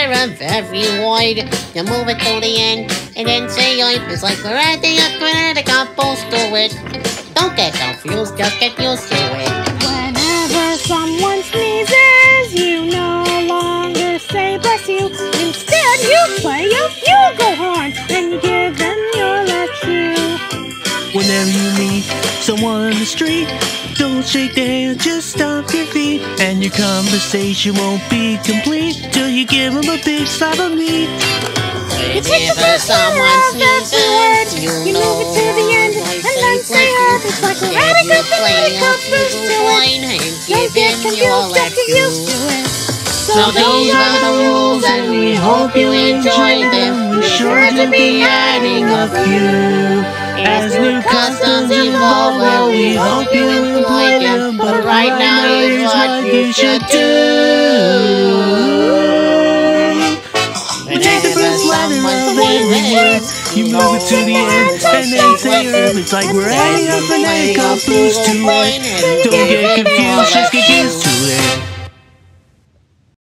of every word. You move it to the end, and then say yoink. It's like we're adding a phonetic caboose to it. Don't get confused, just get used to it. Whenever someone sneezes, you no longer say bless you. Instead, you play a flugelhorn, and you give them your left shoe. Whenever you meet someone on the street, don't shake their hand, just stomp your feet. And your conversation won't be complete till you give them a big slab of meat. Whenever someone sneezes, you move it to the end, and then say herb. It's like we're adding a phonetic caboose to it. Don't get confused, just get used to it. So those are the rules, and we hope you enjoy them. We're sure to be adding a few. As new customs evolve, well, we hope you employ them. But right now is what you should do. Take the first letter of every word, you move it to the end, and then say herb. It's like we're adding a phonetic caboose to it. Don't get confused, just get used to it.